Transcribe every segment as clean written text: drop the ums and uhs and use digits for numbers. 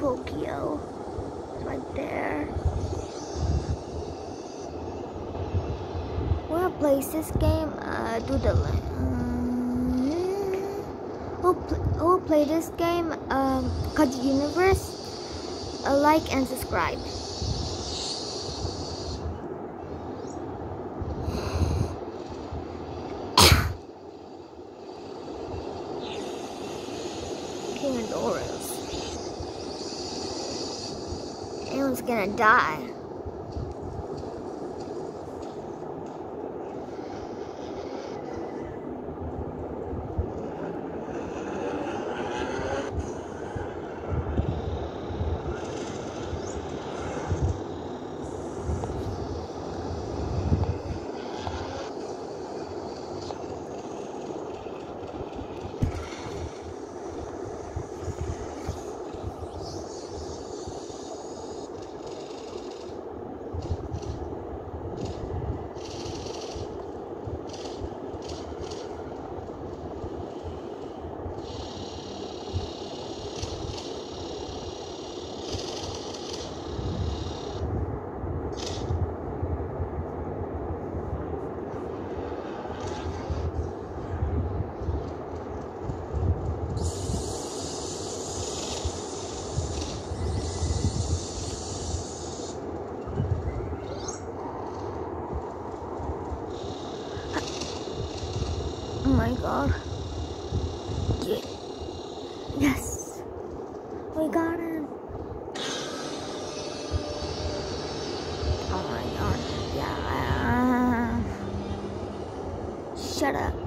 Tokyo. It's right there. Where plays this game? Do the who play this game? Cut Universe. Like and subscribe. King of Doros. Anyone's gonna die. Oh my god. Yeah. Yes. We got him. Oh my god. Yeah. Shut up.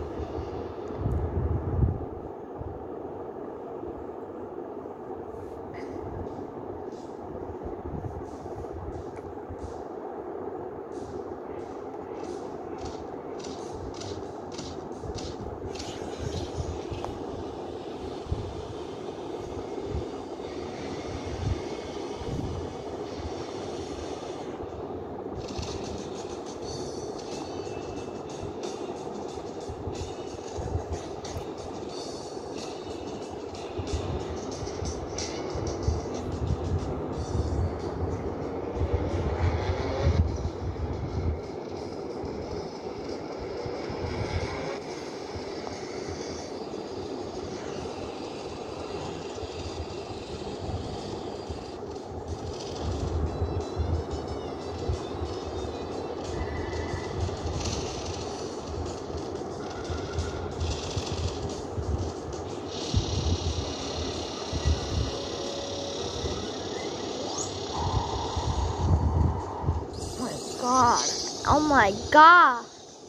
God. Oh my god.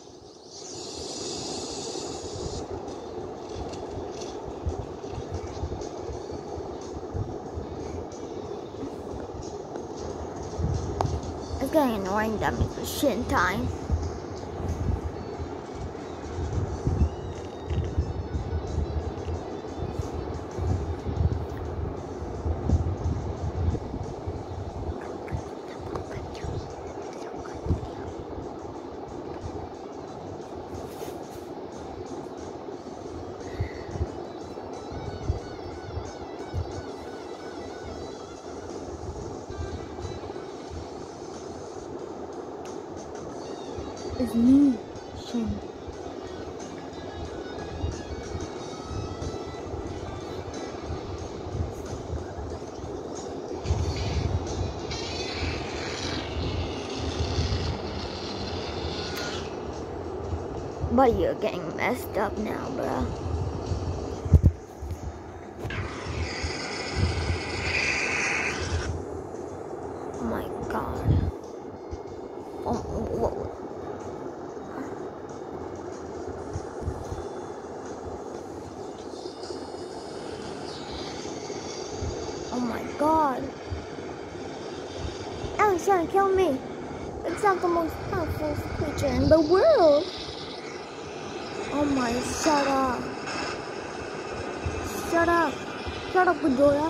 It's getting annoying that makes me shit in time. It's me, Shin. But you're getting messed up now, bro. Oh my god. Oh, whoa. Oh my god. Alan's trying to kill me. It's not the most powerful creature in the world. Oh my, shut up. Shut up. Shut up, Ghidorah.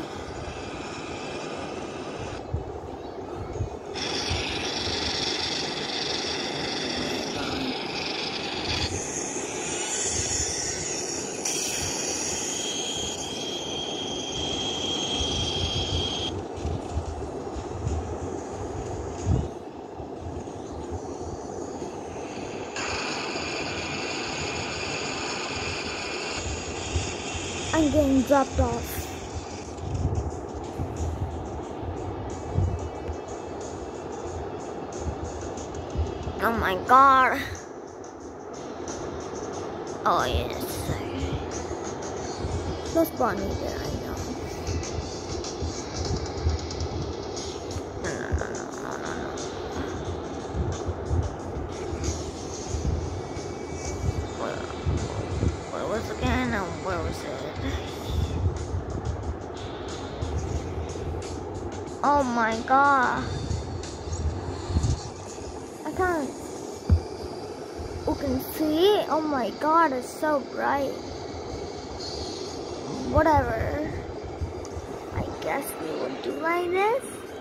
I'm getting dropped off. Oh my god. Oh yes. That's Bonnie there, I know. No. Where was it again? Where was it? Oh my god. I can't. You can see? Oh my god, it's so bright. Whatever. I guess we will do like this.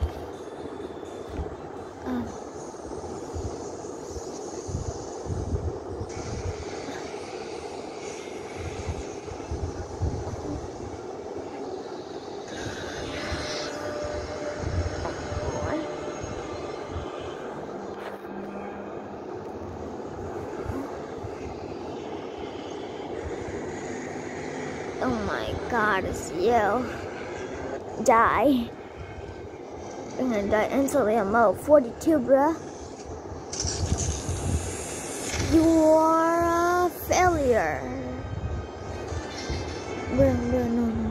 Oh my god, it's you. Die. I'm gonna die instantly. I'm mode 42, bruh. You are a failure. Bruh, no.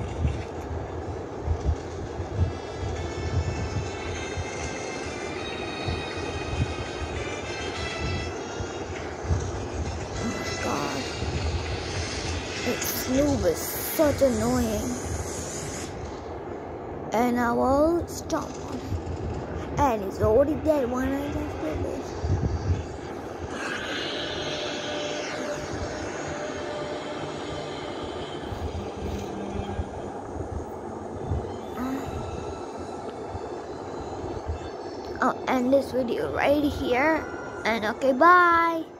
Oh my god. This noob is such annoying. And I will stomp on it. And he's already dead when I just did this. I'll end this video right here. And okay, bye.